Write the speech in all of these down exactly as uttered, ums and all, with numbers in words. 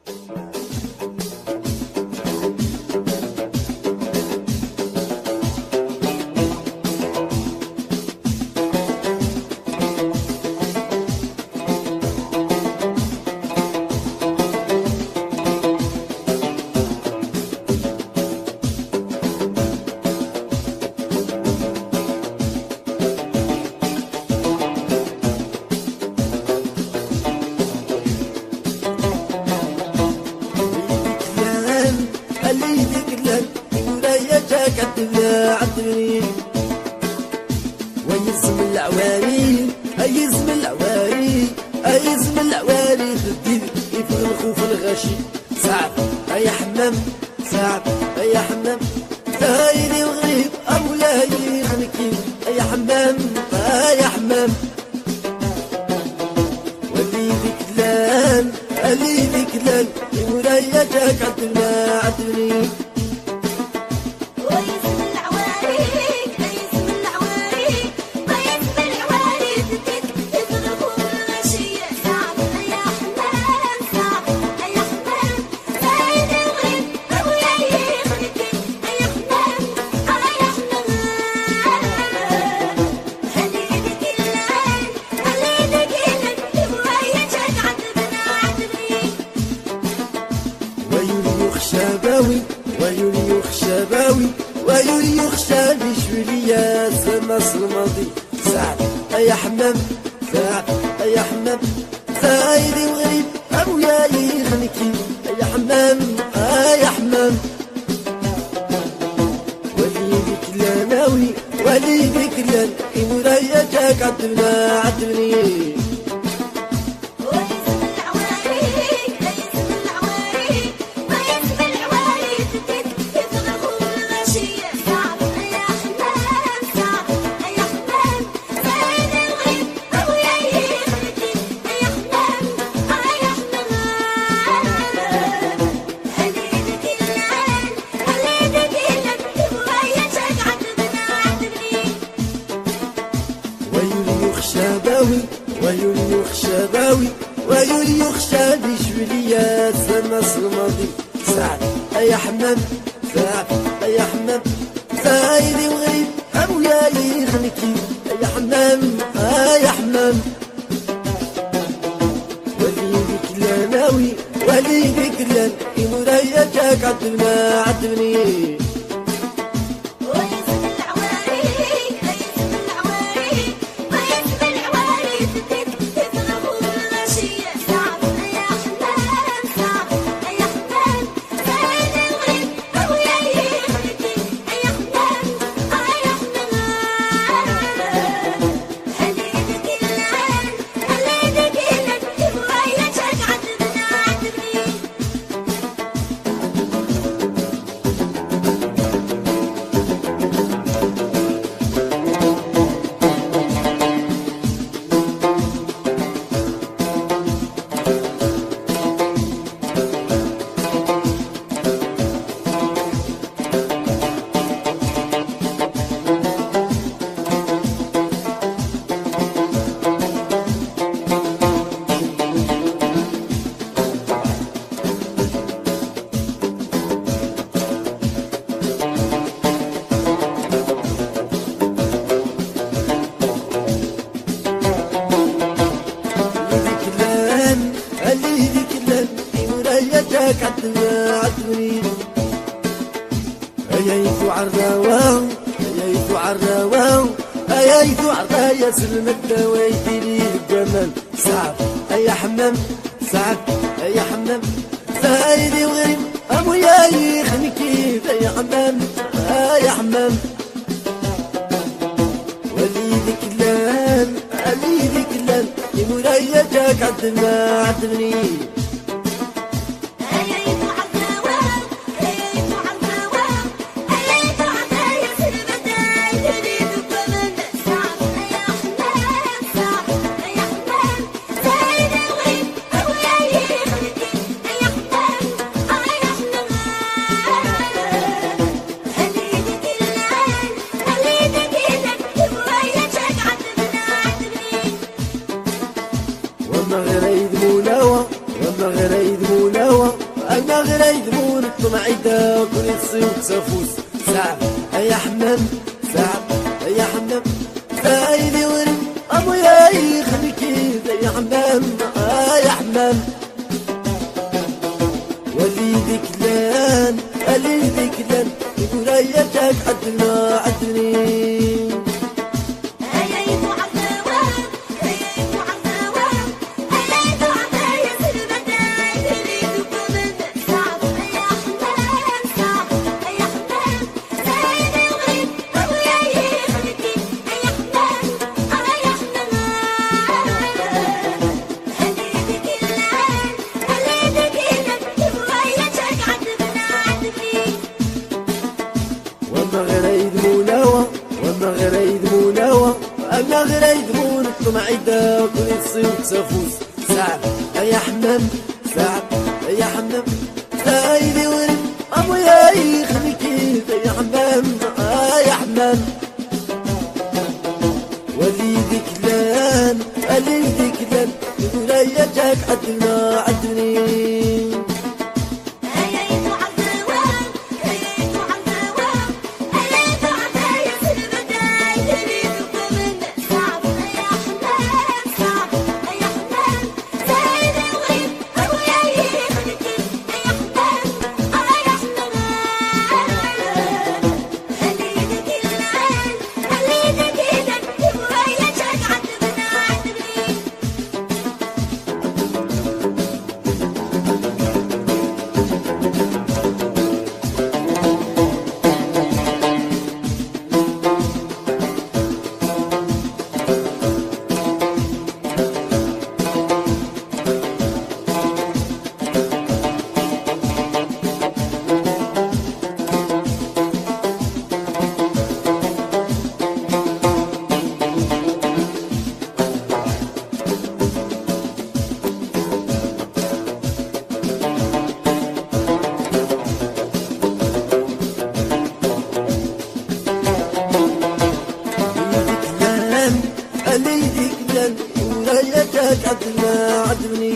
عدني ويزم العواري أيزم العواري أيزم العواري تدي يفرخوا في الغشي صعب يا حمام صعب يا حمام دايري وغريب أولاي خنكي يا حمام يا حمام ولي ذيك لان ولي ذيك لان ورايا جاك عدنا عدني شباوي ويولي شباوي ويولي يخشى بشولية مصر الماضي سعد يا حمام سعد يا حمام سايري وغريب أبويا يخنكي يا حمام يا حمام ولي بك لاناوي ولي بك لان ورايا جاك عدنا عدني شباوي ويولي شباوي ويولي يخشى بشولية مصر الماضي سعد يا حمام سعد يا حمام سايري وغريب أبويا يخنكي يا حمام يا حمام ولي بك لاناوي ولي بك لان ورايا جاك عدنا عدني جاك عدنا عدني أيايتو عالرواو أيايتو عالرواو أيايتو عالرايا سلم الدواء يديري الجمال صعب يا حمام صعب يا حمام سايري وغريب أبويا يخنكي يا حمام يا حمام ولي ذيك لان ولي ذيك لان مولايا جاك عدنا عدني مناوى انا غير يدمون الطمع يدا كل يصيو تفوس سعد يا حمام سعد يا حمام فايدي ورد ابو يا يخليكي يا حمام يا حمام وليدك لان وليدك لان يقول يا جاك عدنا عدني أنا غير يدمون الطمع يدا كل يصير تفوس سعد يا حمام سعد يا حمام فايدي ورد أبو يا يخليكي يا حمام يا حمام وليدك لان وليدك لان يقول يا جاك عدنا عدني عدنا عدني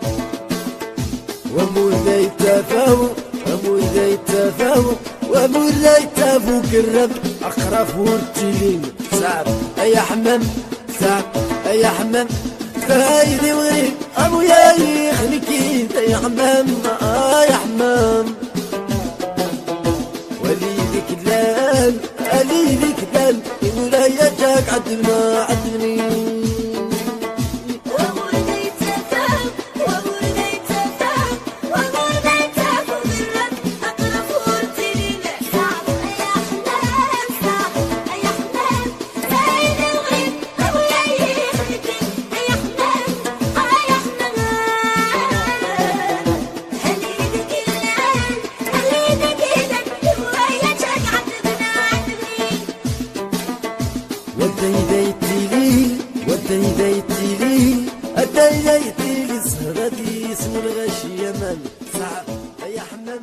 ومولا يتفاوى ومولا يتفاوى ومولا يتفاوى كرب أقرف ورتلين سعد يا حمام سعد يا حمام فايدي وريد أبو يا يخليكي يا حمام يا حمام وليدك لال وليدك لال مولا يجاك عدنا عدني دايتي سهرتي اسم الغشي يمن سعد يا حمام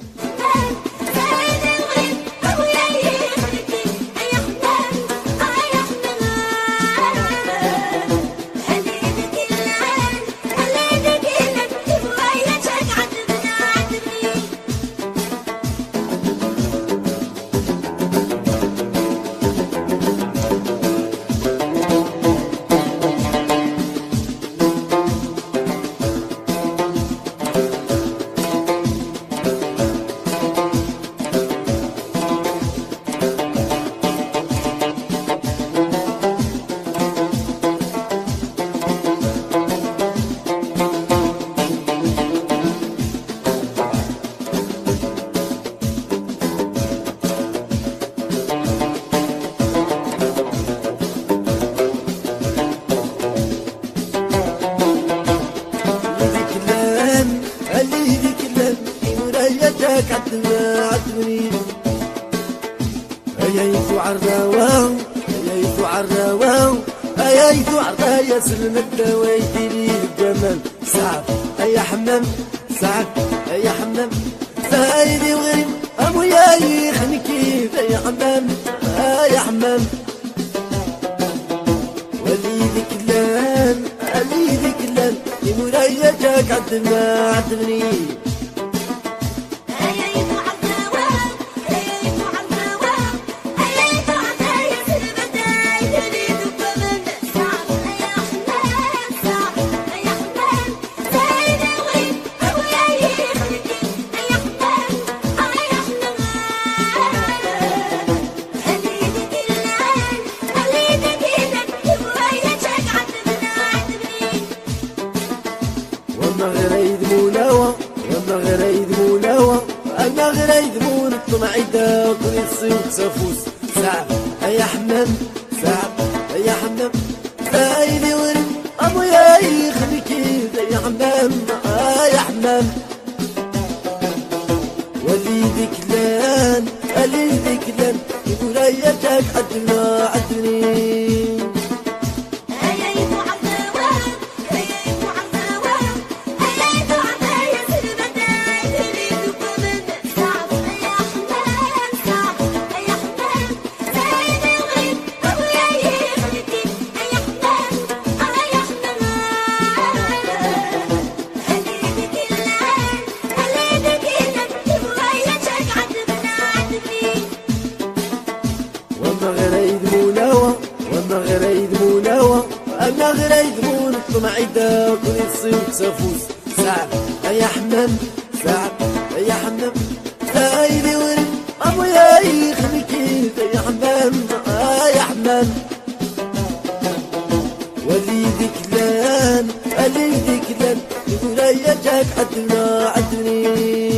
عدنا عدني هيايتو عالرواو هيايتو عالرواو هيايتو عالرايا سلم الدوايتي لي الجمال سعد يا حمام سعد يا حمام فايدي وغير ابو ياي خنكي يا حمام يا حمام وليدك لان وليدك لان يا مولاي جاك عدنا عدني وما غير يدمونا وما غير يدمون الطمع يداك ويصي وتفوس سعد يا حمام سعد يا حمام فايدي ورد ابويا يخليك يا حمام يا حمام وليدك لان وليدك لان يقول اياتك عدنا عدني وما غير يدمونا وما غير يدمون الطمع يداك ويصي وتفوس سعد يا حمام سعد يا حمام فايدي ورد ابويا يخليك يا حمام يا حمام وليدك لان وليدك لان يقول يا جاك عدنا عدني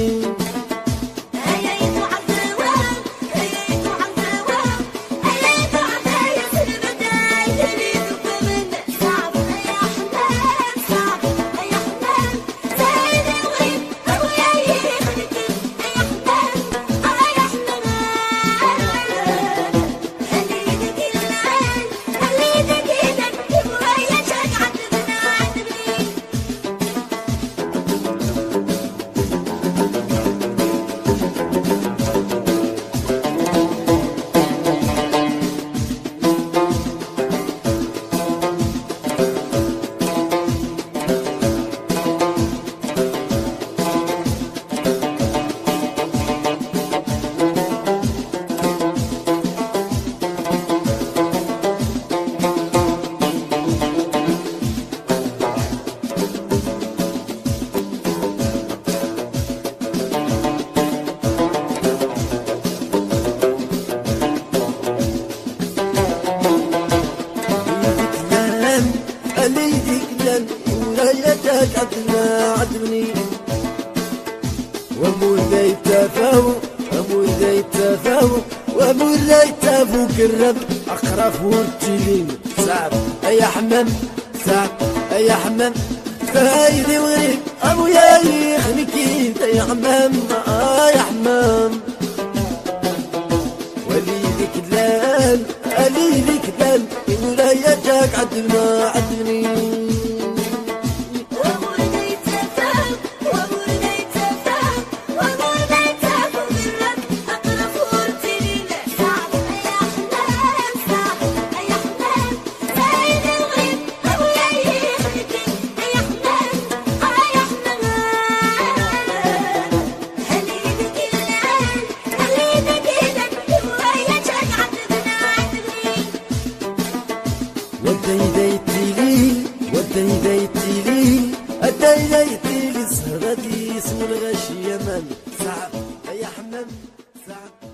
ليدك لن ولايتك عدنا عدني وابو ذا يتفاو ابو ذا يتفاو وابو ذا يتفاو كرب اقرف ورتلين سعد يا حمام سعد يا حمام فايدي وريك ابويا يخليك يا حمام يا حمام وليدك لان وليدك لان ولايتك عدنا عدني وديديتيلي وديديتيلي وديديتيلي سهرتي اسم الغشي يمان سعد يا حمام سعد